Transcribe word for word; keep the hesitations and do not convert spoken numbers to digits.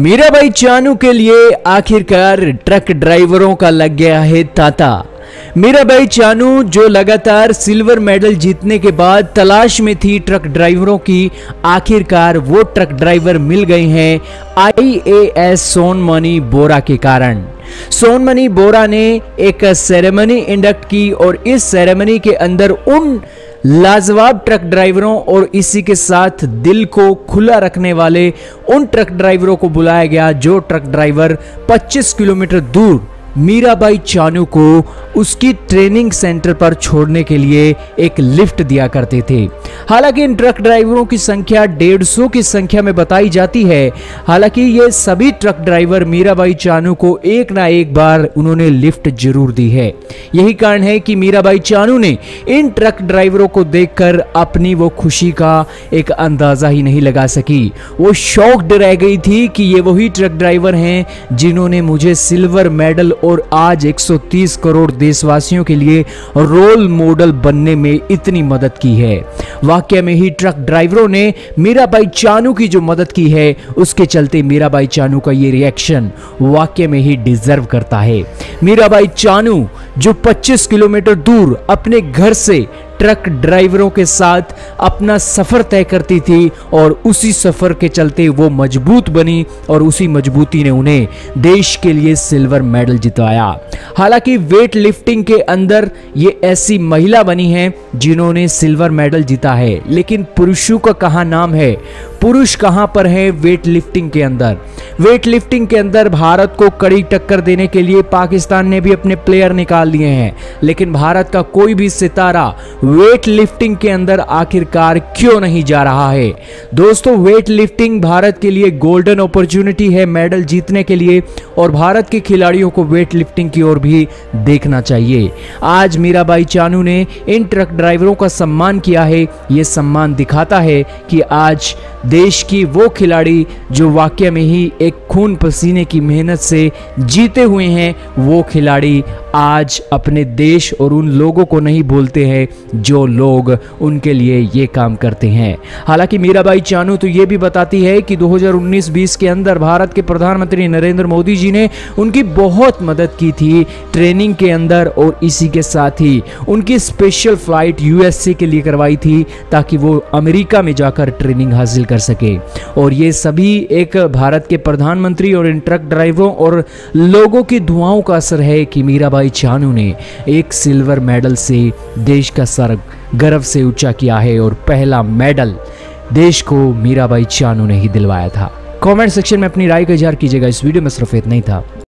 मीराबाई चानू के लिए आखिरकार ट्रक ड्राइवरों का लग गया है तांता। मीराबाई चानू जो लगातार सिल्वर मेडल जीतने के बाद तलाश में थी ट्रक ड्राइवरों की, आखिरकार वो ट्रक ड्राइवर मिल गए हैं आई ए एस सोनमणि बोरा के कारण। सोनमणि बोरा ने एक सेरेमनी इंडक्ट की और इस सेरेमनी के अंदर उन लाजवाब ट्रक ड्राइवरों और इसी के साथ दिल को खुला रखने वाले उन ट्रक ड्राइवरों को बुलाया गया जो ट्रक ड्राइवर पच्चीस किलोमीटर दूर मीराबाई चानू को उसकी ट्रेनिंग सेंटर पर छोड़ने के लिए एक लिफ्ट दिया करते थे। हालांकि इन ट्रक ड्राइवरों की संख्या डेढ़ सौ की संख्या में बताई जाती है। हालांकि ये सभी ट्रक ड्राइवर मीराबाई चानू को एक ना एक बार उन्होंने लिफ्ट जरूर दी है। यही कारण है कि मीराबाई चानू ने इन ट्रक ड्राइवरों को देखकर अपनी वो खुशी का एक अंदाजा ही नहीं लगा सकी। वो शॉक्ड रह गई थी कि ये वही ट्रक ड्राइवर हैं जिन्होंने मुझे सिल्वर मेडल और आज एक सौ तीस करोड़ देशवासियों के लिए रोल मॉडल बनने में इतनी मदद की है। वाकई में ही ट्रक ड्राइवरों ने मीराबाई चानू की जो मदद की है उसके चलते मीराबाई चानू का ये रिएक्शन वाकई में ही डिजर्व करता है। मीराबाई चानू जो पच्चीस किलोमीटर दूर अपने घर से ट्रक ड्राइवरों के साथ अपना सफर तय करती थी और उसी सफर के चलते वो मजबूत बनी और उसी मजबूती ने उन्हें देश के लिए सिल्वर मेडल जितवाया। हालांकि वेट लिफ्टिंग के अंदर ये ऐसी महिला बनी हैं जिन्होंने सिल्वर मेडल जीता है, लेकिन पुरुषों का कहां नाम है, पुरुष कहां पर है वेट लिफ्टिंग के अंदर। वेट लिफ्टिंग के अंदर भारत को कड़ी टक्कर देने के लिए पाकिस्तान ने भी अपने प्लेयर निकाल लिए हैं, लेकिन भारत का कोई भी सितारा वेट लिफ्टिंग के अंदर आखिरकार क्यों नहीं जा रहा है। दोस्तों, वेट लिफ्टिंग भारत के लिए गोल्डन अपॉर्चुनिटी है मेडल जीतने के लिए और भारत के खिलाड़ियों को वेट लिफ्टिंग की ओर भी देखना चाहिए। आज मीराबाई चानू ने इन ट्रक ड्राइवरों का सम्मान किया है। यह सम्मान दिखाता है कि आज देश की वो खिलाड़ी जो वाकई में ही एक खून पसीने की मेहनत से जीते हुए हैं, वो खिलाड़ी आज अपने देश और उन लोगों को नहीं बोलते हैं जो लोग उनके लिए ये काम करते हैं। हालांकि मीराबाई चानू तो ये भी बताती है कि दो हज़ार उन्नीस बीस के अंदर भारत के प्रधानमंत्री नरेंद्र मोदी जी ने उनकी बहुत मदद की थी ट्रेनिंग के अंदर और इसी के साथ ही उनकी स्पेशल फ्लाइट यूएसए के लिए करवाई थी ताकि वो अमेरिका में जाकर ट्रेनिंग हासिल कर सके। और ये सभी एक भारत के प्रधानमंत्री और इन ट्रक ड्राइवरों और लोगों की दुआओं का असर है कि मीराबाई चानू ने एक सिल्वर मेडल से देश का सर गर्व से ऊंचा किया है और पहला मेडल देश को मीराबाई चानू ने ही दिलवाया था। कमेंट सेक्शन में अपनी राय का इजहार कीजिएगा। इस वीडियो में सिर्फ इतना ही था।